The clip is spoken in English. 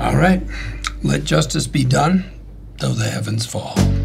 All right, let justice be done, though the heavens fall.